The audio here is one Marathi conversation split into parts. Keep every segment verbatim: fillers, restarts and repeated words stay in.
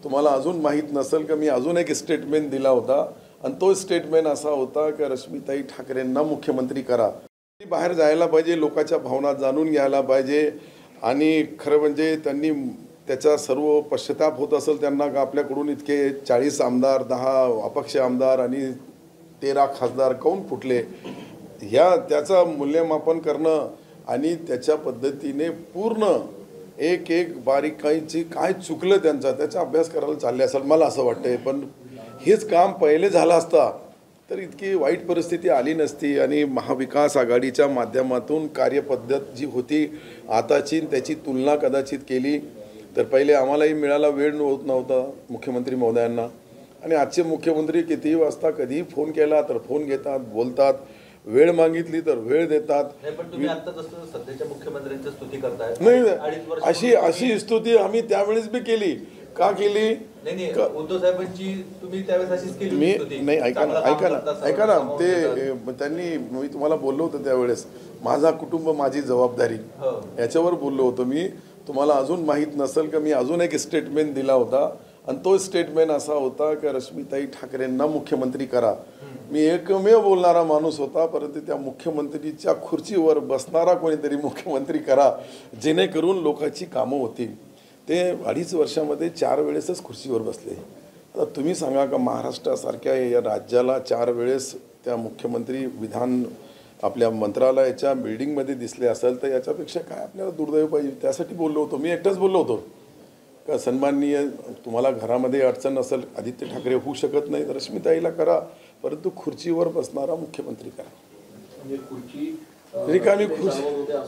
तुम्हाला अजून माहीत नसेल की मी अजून एक स्टेटमेंट दिला होता आणि तो स्टेटमेंट असा होता की रश्मीताई ठाकरेंना मुख्यमंत्री करा. बाहेर जायला पाहिजे, लोकांच्या भावना जाणून घ्यायला पाहिजे आणि खरं म्हणजे त्यांनी त्याचा सर्व पश्चाताप होत असेल त्यांना का आपल्याकडून इतके चाळीस आमदार, दहा अपक्ष आमदार आणि तेरा खासदार काऊन फुटले, ह्या त्याचं मूल्यमापन करणं आणि त्याच्या पद्धतीने पूर्ण एक एक बारीकाईची काय चुकलं त्यांचा त्याचा अभ्यास करायला चालले असेल मला असं वाटतंय. पण हेच काम पहिले झालं असता तर इतकी वाईट परिस्थिती आली नसती आणि महाविकास आघाडीच्या माध्यमातून कार्यपद्धत जी होती आताची त्याची तुलना कदाचित केली तर पहिले आम्हालाही मिळाला वेळ होत नव्हता मुख्यमंत्री महोदयांना आणि आजचे मुख्यमंत्री कितीही वाजता कधीही फोन केला तर फोन घेतात, बोलतात, वेळ मागितली तर वेळ देतात. पण तुम्ही आता जसं सध्याच्या मुख्यमंत्र्यांची स्तुती करताय नाही, अशी अशी स्तुती आम्ही त्यावेळेस बी केली. का केली? नाही उद्धव साहेबांची तुम्ही त्यावेळेस अशीच केली मी नाही ऐका ना ऐका ना ऐका ना ते त्यांनी मी तुम्हाला बोललो होतो त्यावेळेस माझा कुटुंब माझी जबाबदारी याच्यावर बोललो होतो मी. तुम्हाला अजून माहीत नसेल की मी अजून एक स्टेटमेंट दिला होता आणि तो स्टेटमेंट असा होता की रश्मीताई ठाकरेंना मुख्यमंत्री करा. मी एकमेव बोलणारा माणूस होता, परंतु त्या मुख्यमंत्रीच्या खुर्चीवर बसणारा कोणीतरी मुख्यमंत्री करा जेणेकरून लोकांची कामं होतील. ते अडीच वर्षामध्ये चार वेळेसच खुर्चीवर बसले. आता तुम्ही सांगा का महाराष्ट्रासारख्या या राज्याला चार वेळेस त्या मुख्यमंत्री विधान आपल्या मंत्रालयाच्या बिल्डिंगमध्ये दिसले असेल तर याच्यापेक्षा काय आपल्याला दुर्दैव पाहिजे. त्यासाठी बोललो होतो मी, एकटाच बोललो होतो का सन्माननीय तुम्हाला घरामध्ये अडचण असेल आदित्य ठाकरे होऊ शकत नाही तर रश्मीताईला करा, परंतु खुर्चीवर बसणारा मुख्यमंत्री करा. रिकामी खुर्ची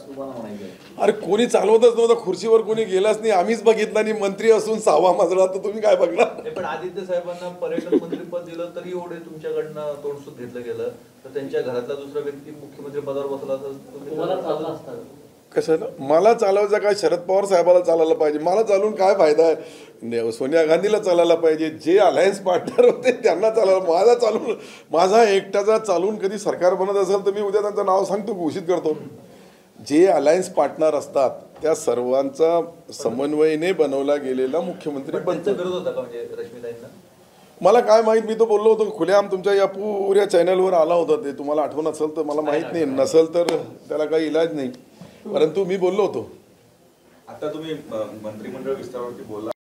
अरे कोणी चालवतच नव्हतं, खुर्चीवर कोणी गेलाच नाही, आम्हीच बघितलं नाही. मंत्री असून सहावा मजला तर तुम्ही काय बघणार. पण आदित्य साहेबांना पर्यटन मंत्री पद दिलं तरी एवढे तुमच्याकडनं तोंडसूद घेतलं गेलं तर त्यांच्या घरातला दुसरा व्यक्ती मुख्यमंत्री पदावर बसला तर कशाला मला चालवायचं काय? शरद पवार साहेबाला चालायला पाहिजे, मला चालून काय फायदा आहे? सोनिया गांधीला चालायला पाहिजे, जे अलायन्स पार्टनर होते त्यांना चालायला. माझा चालून माझा एकट्याचा चालून कधी सरकार बनत असेल तर मी उद्या त्यांचं नाव सांगतो, घोषित करतो. जे अलायन्स पार्टनर असतात त्या सर्वांचा समन्वयने बनवला गेलेला मुख्यमंत्री बनतो. विरोध होता का म्हणजे रश्मीताईंना? मला काय माहीत, मी तो बोललो होतो खुलेआम तुमच्या या पुऱ्या चॅनलवर आला होता. ते तुम्हाला आठवण असेल तर मला माहीत नाही, नसेल तर त्याला काही इलाज नाही, परंतु मी बोललो होतो. आता तुम्ही मंत्रिमंडळ विस्तारावरती बोलला.